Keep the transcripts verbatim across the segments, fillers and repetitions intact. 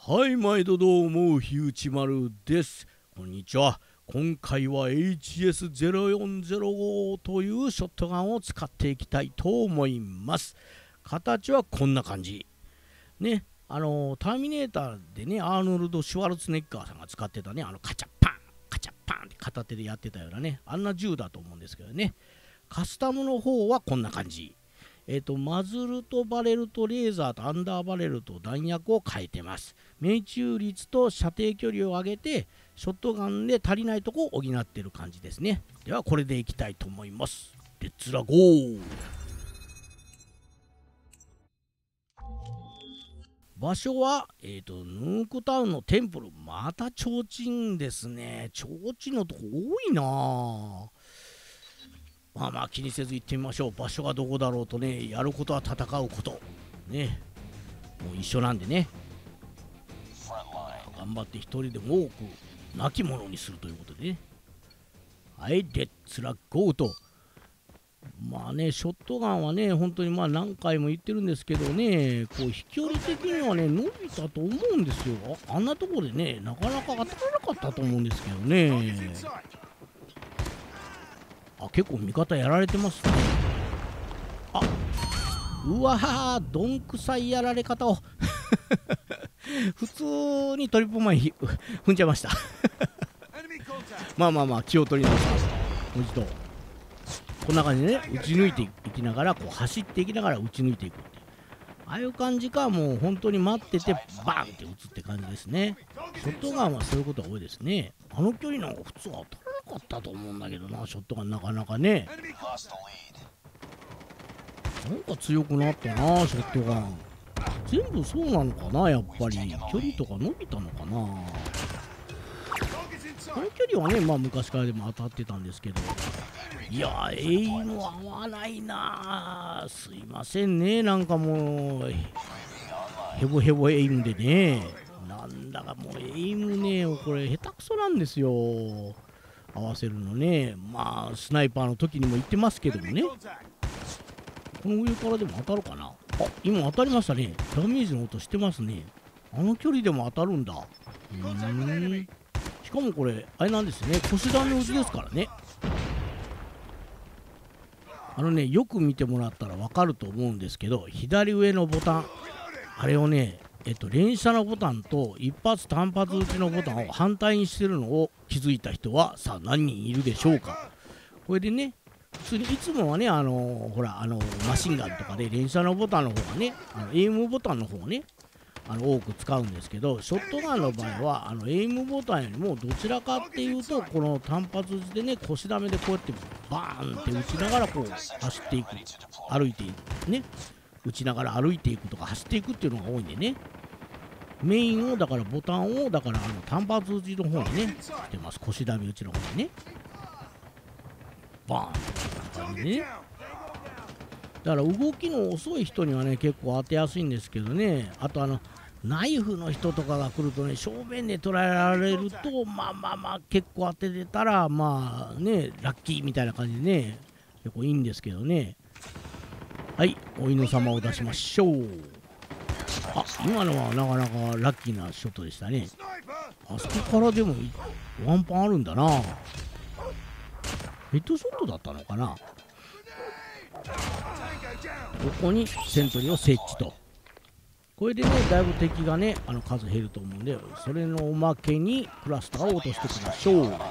はい、毎度どうも、ひうちまるです。こんにちは。今回は エイチエスゼロよんゼロご というショットガンを使っていきたいと思います。形はこんな感じ。ね、あの、ターミネーターでね、アーノルド・シュワルツェネッガーさんが使ってたね、あの、カチャッパン、カチャッパンって片手でやってたようなね、あんな銃だと思うんですけどね。カスタムの方はこんな感じ。えーと、マズルとバレルとレーザーとアンダーバレルと弾薬を変えてます。命中率と射程距離を上げて、ショットガンで足りないとこを補っている感じですね。では、これでいきたいと思います。レッツラゴー。場所は、えーと、ヌークタウンのテンプル。また提灯ですね。提灯のとこ多いなぁ。まあまあ気にせず行ってみましょう。場所がどこだろうとね、やることは戦うこと。ね。もう一緒なんでね。頑張って一人でも多く亡き者にするということでね。はい、レッツラゴーと。まあね、ショットガンはね、本当にまあ何回も言ってるんですけどね、こう飛距離的にはね、伸びたと思うんですよ。あ、あんなところでね、なかなか当たらなかったと思うんですけどね。あ、結構味方やられてますね。あ、うわー、どんくさいやられ方を普通にトリップ前に踏んじゃいましたまあまあまあ気を取り直します。もう一度こんな感じでね、打ち抜いていきながら、こう走っていきながら打ち抜いていくって、ああいう感じか。もう本当に待っててバーンって打つって感じですね。ショットガンはそういうことが多いですね。あの距離なんか普通は当たらなかったと思うんだけどな、ショットガンなかなかね。なんか強くなったな、ショットガン。全部そうなのかな、やっぱり。距離とか伸びたのかな。この距離はね、まあ昔からでも当たってたんですけど。いやー、エイム合わないなー。すいませんね、なんかもう、ヘボヘボエイムでね。なんだかもうエイムね、これ下手くそなんですよ。合わせるのね。まあ、スナイパーの時にも言ってますけどもね。この上からでも当たるかな。あ、今当たりましたね。ダメージの音してますね。あの距離でも当たるんだ。うーん。しかもこれ、あれなんですね。腰段の打ちですからね。あのね、よく見てもらったら分かると思うんですけど、左上のボタン、あれをね、えっと、連射のボタンと一発単発撃ちのボタンを反対にしてるのを気づいた人は、さあ何人いるでしょうか。これでね、普通にいつもはね、あのー、ほら、あのー、マシンガンとかで連射のボタンの方がね、あのエイムボタンの方をね、あの多く使うんですけど、ショットガンの場合はあのエイムボタンよりもどちらかっていうと、この単発撃ちでね、腰ダメでこうやってバーンって打ちながらこう走っていく、歩いていくね、打ちながら歩いていくとか走っていくっていうのが多いんでね、メインをだからボタンをだからあの単発撃ちの方にねしてます。腰ダメ打ちの方にね、バーンって感じでね。だから動きの遅い人にはね結構当てやすいんですけどね。あとあのナイフの人とかが来るとね、正面で捉えられると、まあまあまあ結構当ててたらまあね、ラッキーみたいな感じでね、結構いいんですけどね。はい、お犬様を出しましょう。あ、今のはなかなかラッキーなショットでしたね。あそこからでもワンパンあるんだな。ヘッドショットだったのかな。ここにセントリーを設置と。これでね、だいぶ敵がね、あの数減ると思うんで、それのおまけにクラスターを落としていきましょう。あ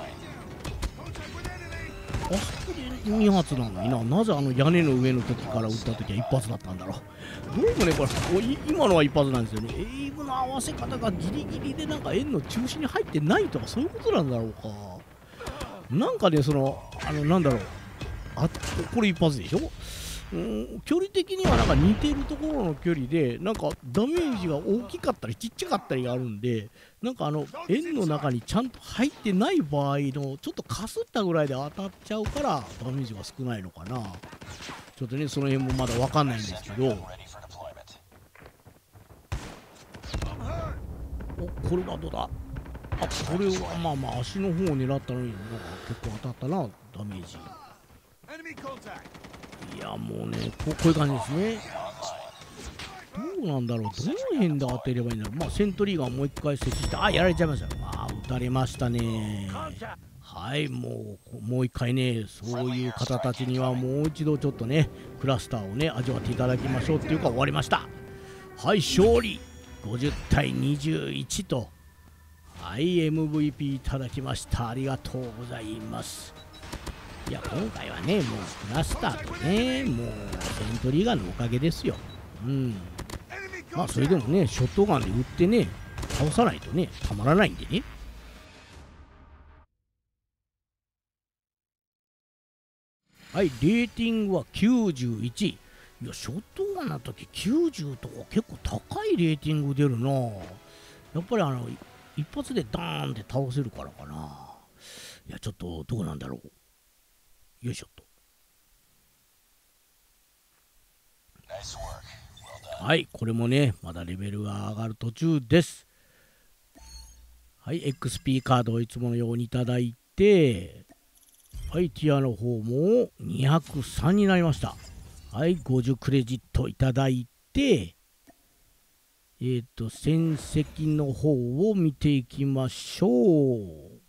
そこでに発なのにな、なぜあの屋根の上の時から撃った時は一発だったんだろう。どうもね、これ、今のは一発なんですよね。エイムの合わせ方がギリギリでなんか円の中心に入ってないとか、そういうことなんだろうか。なんかね、その、あの、なんだろう。あ、これ一発でしょ。うん、距離的にはなんか似てるところの距離で、なんかダメージが大きかったりちっちゃかったりがあるんで、なんかあの円の中にちゃんと入ってない場合のちょっとかすったぐらいで当たっちゃうからダメージが少ないのかな。ちょっとね、その辺もまだ分かんないんですけど。お、これはどうだ。あ、これはまあまあ足の方を狙ったのになんか結構当たったな、ダメージ。いやもうね、こう、こういう感じですね。どううなんだろう、どの辺で当てればいいんだろう。まあセントリーガンもう一回設置して、あ、やられちゃいました。あ、打たれましたね。はい、もうもう一回ね、そういう方たちにはもう一度ちょっとねクラスターをね味わっていただきましょうっていうか、終わりました。はい、勝利ごじゅうたいにじゅういちと、はい、 エムブイピー いただきました。ありがとうございます。いや、今回はね、もうクラスターとね、もうセントリーガンのおかげですよ。うん。まあ、それでもね、ショットガンで撃ってね、倒さないとね、たまらないんでね。はい、レーティングはきゅうじゅういち。いや、ショットガンの時きゅうじゅうとか結構高いレーティング出るな。やっぱりあの、一発でダーンって倒せるからかな。いや、ちょっとどうなんだろう。よいしょっと。はい、これもね、まだレベルが上がる途中です。はい、エックスピー カードをいつものようにいただいて、はい、ティアの方もにひゃくさんになりました。はい、ごじゅうクレジットいただいて、えっ、ー、と、戦績の方を見ていきましょう。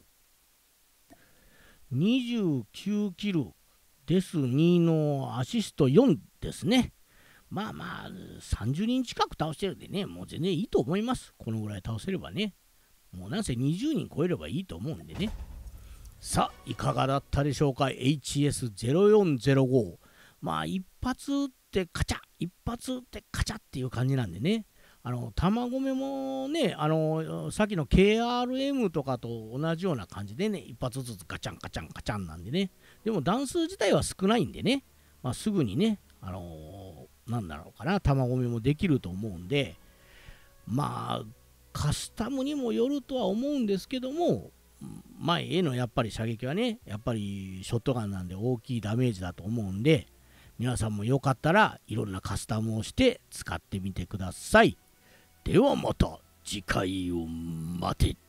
にじゅうきゅうキルです。にのアシストよんですね。まあまあ、さんじゅうにん近く倒してるんでね、もう全然いいと思います。このぐらい倒せればね。もうなんせにじゅうにん超えればいいと思うんでね。さあ、いかがだったでしょうか。 エイチエスゼロよんゼロご。まあ、一発撃ってカチャ、一発撃ってカチャっていう感じなんでね。あの、弾込めもね、あの、さっきの ケーアールエム とかと同じような感じでね、一発ずつガチャンガチャンガチャンなんでね。でも弾数自体は少ないんでね、まあ、すぐにね、あのー、なんだろうかな、弾込めもできると思うんで、まあ、カスタムにもよるとは思うんですけども、前へのやっぱり射撃はね、やっぱりショットガンなんで大きいダメージだと思うんで、皆さんもよかったらいろんなカスタムをして使ってみてください。ではまた次回を待て。